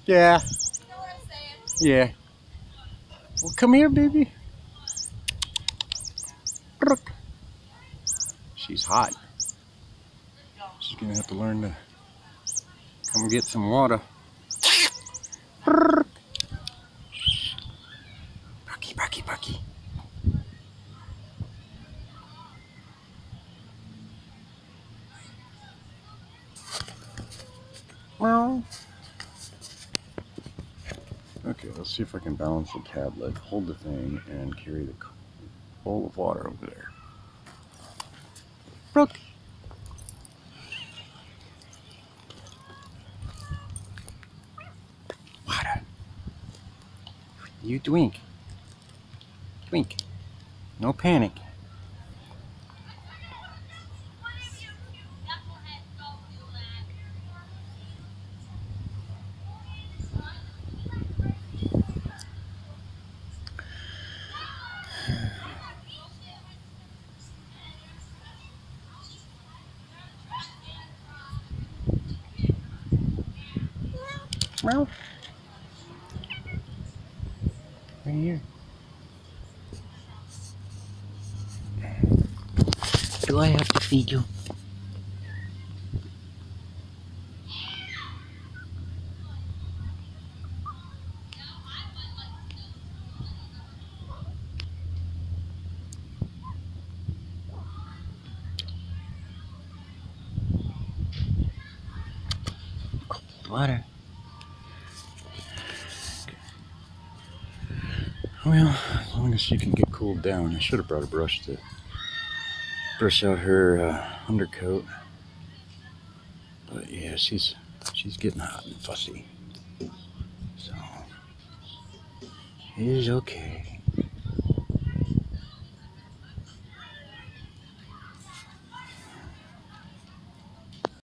Yeah. Yeah. Well, come here, baby. She's hot. She's gonna have to learn to come get some water. Bucky, Bucky, Bucky. Well. Okay, let's see if I can balance the tablet, hold the thing, and carry the bowl of water over there. Brooke. Water. You twink. Twink. No panic. Well, right here. Do I have to feed you? Water. Well, as long as she can get cooled down. I should have brought a brush to brush out her undercoat. But yeah, she's getting hot and fussy. So it is okay.